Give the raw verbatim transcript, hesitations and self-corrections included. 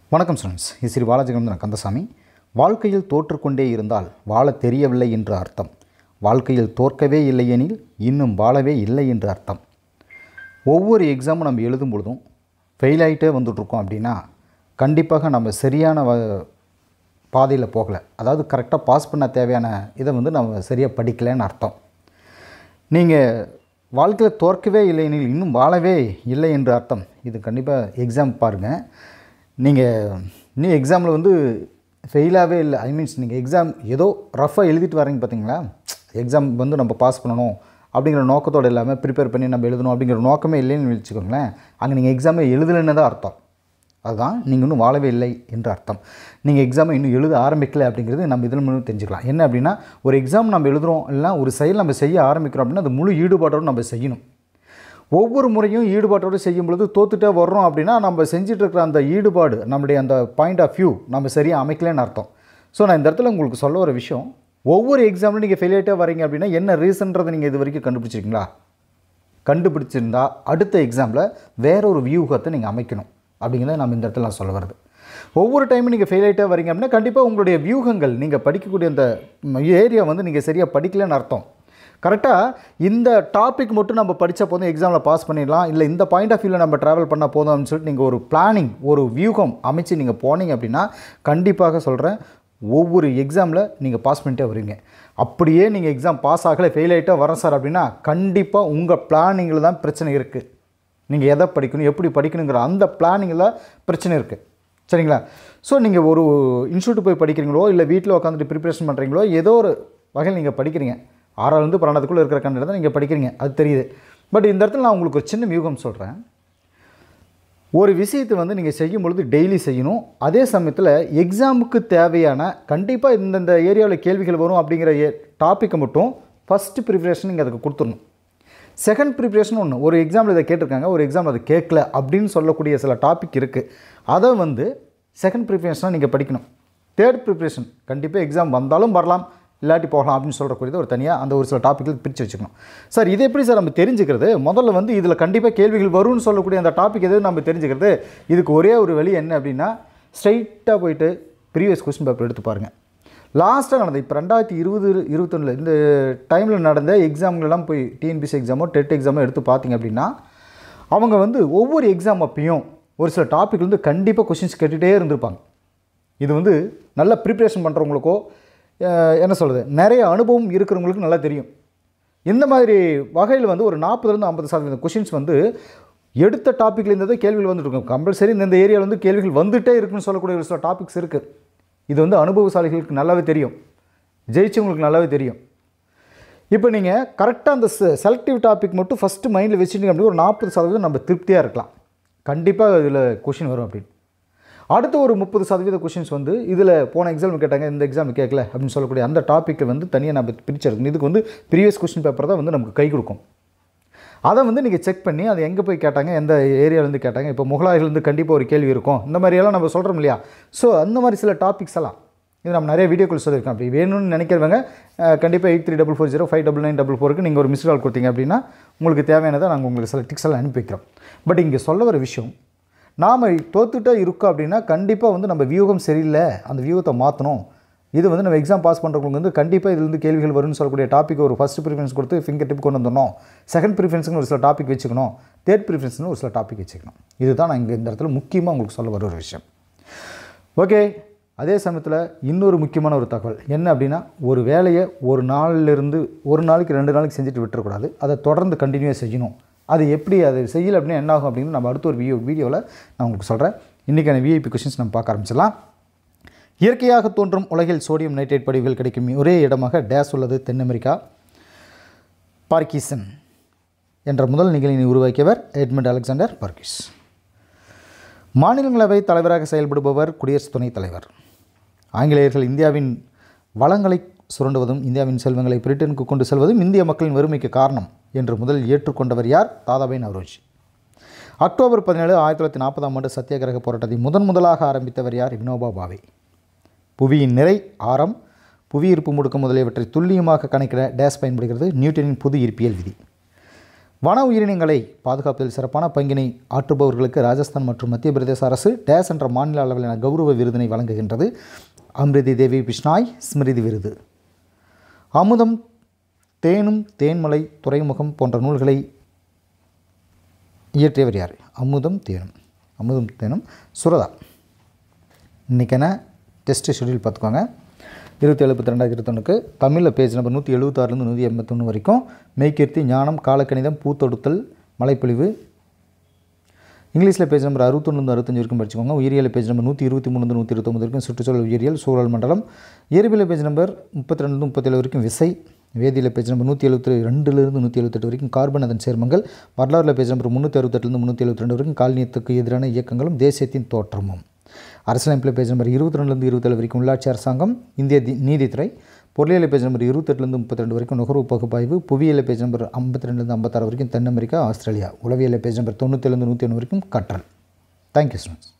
வணக்கம் ஸ்டூடெண்ட்ஸ், இது ஸ்ரீ பாலாஜிகந்தன் கந்தசாமி. வாழ்க்கையில் தோற்றுக்கொண்டே இருந்தால் வாழ தெரியவில்லை என்று அர்த்தம். வாழ்க்கையில் தோற்கவே இல்லையெனில் இன்னும் வாழவே இல்லை என்று அர்த்தம். ஒவ்வொரு எக்ஸாமும் நம்ம எழுதும் பொழுதும் ஃபெயில் ஆகிட்டே வந்துட்ருக்கோம் அப்படின்னா கண்டிப்பாக நம்ம சரியான வ பாதையில் போகலை. அதாவது கரெக்டாக பாஸ் பண்ண தேவையான இதை வந்து நம்ம சரியாக படிக்கலைன்னு அர்த்தம். நீங்கள் வாழ்க்கையில் தோற்கவே இல்லையெனில் இன்னும் வாழவே இல்லை என்று அர்த்தம். இது கண்டிப்பாக எக்ஸாம் பாருங்கள். நீங்கள் இன்னும் எக்ஸாமில் வந்து ஃபெயிலாகவே இல்லை, ஐ மீன்ஸ் நீங்கள் எக்ஸாம் ஏதோ ரஃபாக எழுதிட்டு வரீங்க பார்த்தீங்களா, எக்ஸாம் வந்து நம்ம பாஸ் பண்ணணும் அப்படிங்கிற நோக்கத்தோடு இல்லாமல் ப்ரிப்பேர் பண்ணி நம்ம எழுதணும் அப்படிங்கிற நோக்கமே இல்லைன்னு வச்சுக்கோங்களேன். அங்கே நீங்கள் எக்ஸாமை எழுதலைன்னு தான் அர்த்தம். அதுதான் நீங்கள் இன்னும் வாழவே இல்லை என்று அர்த்தம். நீங்கள் எக்ஸாமை இன்னும் எழுத ஆரம்பிக்கலை அப்படிங்கிறது நம்ம இதில் மூலம் தெரிஞ்சுக்கலாம். என்ன அப்படின்னா, ஒரு எக்ஸாம் நம்ம எழுதுகிறோம் இல்லை ஒரு செயல் நம்ம செய்ய ஆரம்பிக்கிறோம் அப்படின்னா அது முழு ஈடுபாட்டோடு நம்ம செய்யணும். ஒவ்வொரு முறையும் ஈடுபாட்டோடு செய்யும் பொழுது தோத்துட்டே வர்றோம் அப்படின்னா நம்ம செஞ்சுட்டு இருக்கிற அந்த ஈடுபாடு, நம்முடைய அந்த பாயிண்ட் ஆஃப் வியூ நம்ம சரியாக அமைக்கலன்னு அர்த்தம். ஸோ நான் இந்த இடத்துல உங்களுக்கு சொல்ல ஒரு விஷயம், ஒவ்வொரு எக்ஸாம்லையும் நீங்கள் ஃபெயில் ஆகிட்டே வரீங்க அப்படின்னா என்ன ரீசன்றதை நீங்கள் இது வரைக்கும் கண்டுபிடிச்சிருக்கீங்களா? கண்டுபிடிச்சிருந்தா அடுத்த எக்ஸாமில் வேற ஒரு வியூகத்தை நீங்கள் அமைக்கணும் அப்படிங்கிறத நம்ம இந்த இடத்துல நான் சொல்ல வருது. ஒவ்வொரு டைமும் நீங்கள் ஃபெயில் ஆகிட்டே வரீங்க அப்படின்னா கண்டிப்பாக உங்களுடைய வியூகங்கள், நீங்கள் படிக்கக்கூடிய அந்த ஏரியா வந்து நீங்கள் சரியாக படிக்கலன்னு அர்த்தம். கரெக்டாக இந்த டாபிக் மட்டும் நம்ம படித்த போதும் எக்ஸாமில் பாஸ் பண்ணிடலாம், இல்லை இந்த பாயிண்ட் ஆஃப் வியூவில் நம்ம ட்ராவல் பண்ணால் போதும் அப்படின்னு சொல்லிட்டு நீங்கள் ஒரு பிளானிங், ஒரு வியூகம் அமைச்சு நீங்கள் போனீங்க அப்படின்னா கண்டிப்பாக சொல்கிறேன் ஒவ்வொரு எக்ஸாமில் நீங்கள் பாஸ் பண்ணிட்டே வருவீங்க. அப்படியே நீங்கள் எக்ஸாம் பாஸ் ஆகலை, ஃபெயில் ஆகிட்டே வரேன் சார் அப்படின்னா கண்டிப்பாக உங்கள் பிளானிங்கில் தான் பிரச்சனை இருக்குது. நீங்கள் எதை படிக்கணும், எப்படி படிக்கணுங்கிற அந்த பிளானிங்கில் பிரச்சனை இருக்குது. சரிங்களா? ஸோ நீங்கள் ஒரு இன்ஸ்டியூட் போய் படிக்கிறீங்களோ இல்லை வீட்டில் உட்காந்துட்டு ப்ரிப்பரேஷன் பண்ணுறீங்களோ ஏதோ ஒரு வகையில் நீங்கள் படிக்கிறீங்க, ஆறாவது பன்னெண்டுக்குள்ளே இருக்கிற கண்டென்ட் தான் நீங்கள் படிக்கிறீங்க, அது தெரியுது. பட் இந்த இடத்துல நான் உங்களுக்கு ஒரு சின்ன வியூகம் சொல்கிறேன். ஒரு விஷயத்தை வந்து நீங்கள் செய்யும் பொழுது டெய்லி செய்யணும். அதே சமயத்தில் எக்ஸாமுக்கு தேவையான கண்டிப்பாக இந்தந்த ஏரியாவில் கேள்விகள் வரும் அப்படிங்கிற ஏ டாப்பிக்கை மட்டும் ஃபஸ்ட்டு ப்ரிப்ரேஷன் நீங்கள் அதுக்கு கொடுத்துடணும். செகண்ட் ப்ரிப்ரேஷன் ஒன்று, ஒரு எக்ஸாமில் இதை கேட்டிருக்காங்க, ஒரு எக்ஸாமில் அதை கேட்கல அப்படின்னு சொல்லக்கூடிய சில டாபிக் இருக்குது, அதை வந்து செகண்ட் ப்ரிப்ரேஷனாக நீங்கள் படிக்கணும். தேர்ட் ப்ரிப்ரேஷன் கண்டிப்பாக எக்ஸாம் வந்தாலும் வரலாம் இல்லாட்டி போகலாம் அப்படின்னு சொல்கிறக்கூடியது ஒரு தனியாக அந்த ஒரு சில டாப்பிக்கில் பிரித்து வச்சுக்கணும். சார் இது எப்படி சார் நம்ம தெரிஞ்சுக்கிறது? முதல்ல வந்து இதில் கண்டிப்பாக கேள்விகள் வரும்னு சொல்லக்கூடிய அந்த டாபிக் எதுவும் நம்ம தெரிஞ்சுக்கிறது, இதுக்கு ஒரே ஒரு வழி என்ன அப்படின்னா ஸ்ட்ரைட்டாக போயிட்டு ப்ரீவியஸ் கொஸ்டின் பேப்பர் எடுத்து பாருங்கள். லாஸ்ட்டாக நடந்தது இப்போ ரெண்டாயிரத்தி இருபது இருபத்தொன்னில் இந்த டைமில் நடந்த எக்ஸாம்களெல்லாம் போய் டிஎன்பிஎஸ்சி எக்ஸாமோ டெட் எக்ஸாமோ எடுத்து பார்த்தீங்க அப்படின்னா அவங்க வந்து ஒவ்வொரு எக்ஸாம் அப்பையும் ஒரு சில டாபிக் வந்து கண்டிப்பாக கொஸ்டின்ஸ் கேட்டுகிட்டே இருந்திருப்பாங்க. இது வந்து நல்ல ப்ரிப்ரேஷன் பண்ணுறவங்களுக்கோ என்ன சொல்கிறது, நிறைய அனுபவம் இருக்கிறவங்களுக்கு நல்லா தெரியும். இந்த மாதிரி வகையில் வந்து ஒரு நாற்பதுலேருந்து ஐம்பது சதவீதம் கொஷின்ஸ் வந்து எடுத்த டாப்பிக்கில் இருந்தது கேள்விகள் வந்துட்டு இருக்கும். கம்பல்சரி இந்த ஏரியாவில் வந்து கேள்விகள் வந்துகிட்டே இருக்குன்னு சொல்லக்கூடிய ஒரு சில டாபிக்ஸ் இருக்குது. இது வந்து அனுபவசாலிகளுக்கு நல்லாவே தெரியும், ஜெயிச்சவங்களுக்கு நல்லாவே தெரியும். இப்போ நீங்கள் கரெக்டாக அந்த செலக்டிவ் டாபிக் மட்டும் ஃபஸ்ட்டு மைண்டில் வச்சுட்டிங்க அப்படின்னு ஒரு நாற்பது சதவீதம் நம்ம திருப்தியாக இருக்கலாம், கண்டிப்பாக இதில் கொஷின் வரும் அப்படின்னு. அடுத்த ஒரு முப்பது சதவீத கொஷின்ஸ் வந்து இதில் போன எக்ஸாம் கேட்டாங்க இந்த எக்ஸாம் கேட்கல அப்படின்னு சொல்லக்கூடிய அந்த டாப்பிக்கை வந்து தனியாக நம்ம பிரிச்சிருக்கணும். இதுக்கு வந்து ப்ரீவியஸ் கொஸ்டின் பேப்பர் தான் வந்து நமக்கு கை கொடுக்கும். அதை வந்து நீங்கள் செக் பண்ணி அதை எங்கே போய் கேட்டாங்க, எந்த ஏரியாவிலேருந்து கேட்டாங்க, இப்போ முகலாயிலேருந்து கண்டிப்பாக ஒரு கேள்வி இருக்கும், இந்த மாதிரியெல்லாம் நம்ம சொல்கிறோம் இல்லையா. ஸோ அந்த மாதிரி சில டாபிக்ஸ் எல்லாம் இது நம்ம நிறைய வீடியோக்கள் சொல்லியிருக்கோம். அப்படி வேணும்னு நினைக்கிறவங்க கண்டிப்பாக eight three double four zero five double nine double ஃபோருக்கு நீங்கள் ஒரு மிஸ் கால் கொடுத்தீங்க அப்படின்னா உங்களுக்கு தேவையானதை நாங்கள் உங்களுக்கு சில டிக்ஸ் எல்லாம் அனுப்பி வைக்கிறோம். பட் இங்கே சொல்ல வர விஷயம், நாம் தோத்துட்டே இருக்கோம் அப்படின்னா கண்டிப்பாக வந்து நம்ம வியூகம் சரியில்லை, அந்த வியூகத்தை மாற்றணும். இது வந்து நம்ம எக்ஸாம் பாஸ் பண்ணுறவங்களுக்கு வந்து கண்டிப்பாக இதுலேருந்து கேள்விகள் வரும்னு சொல்லக்கூடிய டாப்பிக் ஒரு ஃபஸ்ட் ப்ரிஃபரன்ஸ் கொடுத்து ஃபிங்கர் டிப் கொண்டு வந்துடணும். செகண்ட் ப்ரிஃபரன்ஸுன்னு ஒரு சில டாபிக் வச்சுக்கணும், தேர்ட் ப்ரிஃபரன்ஸ்னு ஒரு சில டாபிக் வச்சுக்கணும். இதுதான் நான் இங்கே இந்த இடத்துல முக்கியமாக உங்களுக்கு சொல்ல வர ஒரு விஷயம். ஓகே, அதே சமயத்தில் இன்னொரு முக்கியமான ஒரு தகவல் என்ன அப்படின்னா, ஒரு வேலையை ஒரு நாளிலிருந்து ஒரு நாளைக்கு ரெண்டு நாளைக்கு செஞ்சுட்டு விட்டுறக்கூடாது, அதை தொடர்ந்து கண்டினியூவாக செய்யணும். அது எப்படி அது செய்யலை அப்படின்னா என்ன ஆகும் அப்படின்னு நம்ம அடுத்த ஒரு வீடியோ வீடியோவில் நான் உங்களுக்கு சொல்கிறேன். இன்றைக்கான விஐபி கொஷின்ஸ் நம்ம பார்க்க ஆரம்பிச்சிடலாம். இயற்கையாக தோன்றும் உலகில் சோடியம் நைட்ரேட் படிவுகள் கிடைக்கும் ஒரே இடமாக டேஸ் உள்ளது. தென் அமெரிக்கா. பார்க்கிசன் என்ற முதல் நிகழ்ச்சியை உருவாக்கியவர் எட்மண்ட் அலெக்சாண்டர் பார்க்கிஸ். மாநிலங்களவை தலைவராக செயல்படுபவர் குடியரசு துணைத் தலைவர். ஆங்கிலேயர்கள் இந்தியாவின் வளங்களை சுரண்டுவதும் இந்தியாவின் செல்வங்களை பிரிட்டனுக்கு கொண்டு செல்வதும் இந்திய மக்களின் வறுமைக்கு காரணம் என்று முதல் ஏற்றுக்கொண்டவர் யார்? தாதாபாய் நவ்ரோஜி. அக்டோபர் பதினேழு ஆயிரத்தி தொள்ளாயிரத்தி நாற்பதாம் ஆண்டு சத்தியாகிரக போராட்டத்தை முதன் முதலாக ஆரம்பித்தவர் யார்? வினோபா பாவே. புவியின் நிறை, ஆரம், புவி ஈர்ப்பு முடுக்கம் முதலியவற்றை துல்லியமாக கணக்கிட டேஸ் பயன்படுகிறது. நியூட்டனின் புது ஈர்ப்பியல் விதி. வன உயிரினங்களை பாதுகாப்பதில் சிறப்பான பங்கினை ஆற்றுபவர்களுக்கு ராஜஸ்தான் மற்றும் மத்திய பிரதேச அரசு டேஸ் என்ற மாநில அளவிலான கௌரவ விருதினை வழங்குகின்றது. அமிர்தி தேவி பிஷ்னாய் ஸ்மிருதி விருது. அமுதம் தேனும் தேன்மலை துறைமுகம் போன்ற நூல்களை இயற்றியவர் யார்? அமுதம் தேனும் அமுதம் தேனும் சுரதா. இன்றைக்கான டெஸ்ட் ஷெடியூல் பார்த்துக்கோங்க. இருபத்தி ஏழு பத்து ரெண்டாயிரத்தி இருபத்தொன்னுக்கு தமிழில் பேஜ் நம்பர் நூற்றி எழுபத்தாறுலேருந்து நூற்றி எண்பத்தொன்று வரைக்கும் மெய்கீர்த்தி, ஞானம், காலக்கணிதம், பூத்தொடுத்தல், மலைப்பொழிவு. இங்கிலீஷில் பேஜ் நம்பர் அறுபத்தொன்று அறுபத்தஞ்சு வரைக்கும் படிச்சுக்கோங்க. உயிரியல் பேஜ் நம்பர் நூற்றி இருபத்தி மூணு நூற்றி இருபத்தொம்பது வரைக்கும் சுற்றுச்சூழல் உயிரியல், சூழல் மண்டலம். இயற்பியல் பேஜ் நம்பர் முப்பத்தி ரெண்டு முப்பத்தேழு வரைக்கும் விசை. வேதியியல் பேஜ் நம்பர் நூற்றி எழுபத்தி ரெண்டுலேருந்து நூற்றி எழுபத்தெட்டு வரைக்கும் கார்பன் அதன் சேர்மங்கள். வரலாறுல பேஜ் நம்பர் முந்நூற்றி அறுபத்தெட்டுலேருந்து முந்நூற்றி எழுபத்தி ரெண்டு வரைக்கும் காலனியத்துக்கு எதிரான இயக்கங்களும் தேசியத்தின் தோற்றமும். அரசியலமைப்பில் பேஜ் நம்பர் இருபத்தி ரெண்டுலேருந்து இருபத்தேழு வரைக்கும் உள்ளாட்சி அரசாங்கம், இந்திய நீதித்துறை. பொருளியல் பேஜ் நம்பர் இருபத்தெட்டுலேருந்து முப்பத்தி ரெண்டு வரைக்கும் நுகர்வு பகுப்பாய்வு. புவியியல் பேஜ் நம்பர் ஐம்பத்தி ரெண்டுலேருந்து ஐம்பத்தாறு வரைக்கும் தென் அமெரிக்கா, ஆஸ்திரேலியா. உளவியல் பேஜ் நம்பர் தொண்ணூற்றேழுலேருந்து நூற்றி ஒன்று வரைக்கும் கற்றல். Thank you students.